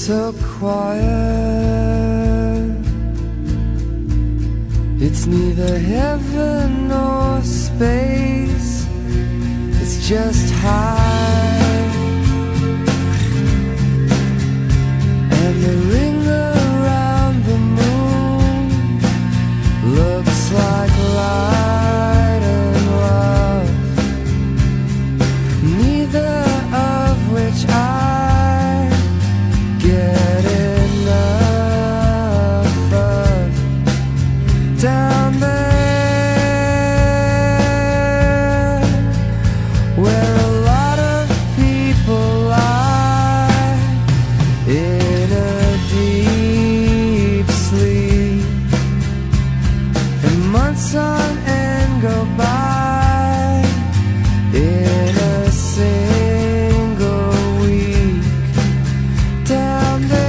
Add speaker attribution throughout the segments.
Speaker 1: so quiet. It's neither heaven nor space, it's just high. And the ring around the moon looks like light and love, neither of which I get enough of. Down there, where a lot of people lie in a deep sleep, and months on end go by in a single week. Down there,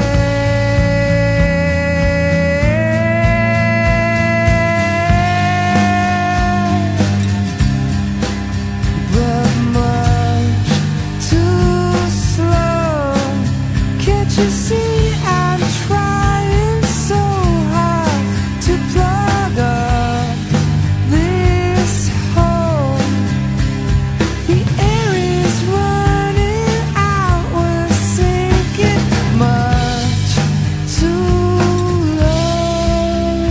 Speaker 1: but much too slow. Can't you see I'm trying so hard to plug up this hole? The air is running out, we're sinking much too low.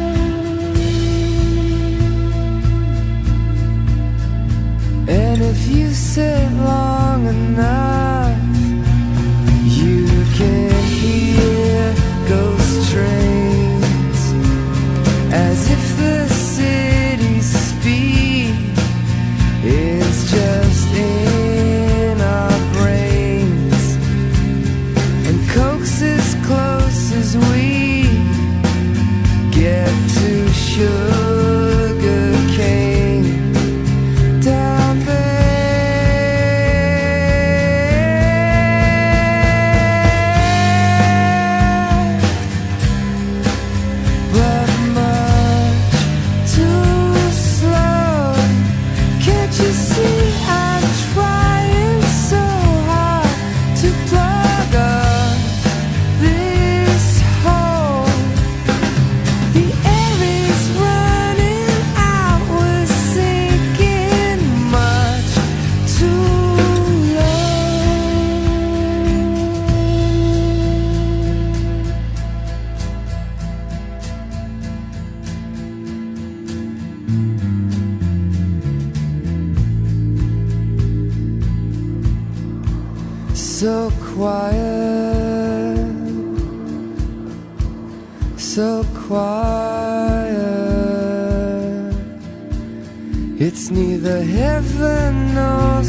Speaker 1: And if you sit long enough, you can hear ghost trains, as if the city's speed is just in our brains, and coke's as close as we get to sugar cane. Down there, but much too slow. Can't you see I'm trying so hard to plug up this hole? The air is running out, we're sinking much too low. So quiet, so quiet. It's neither heaven nor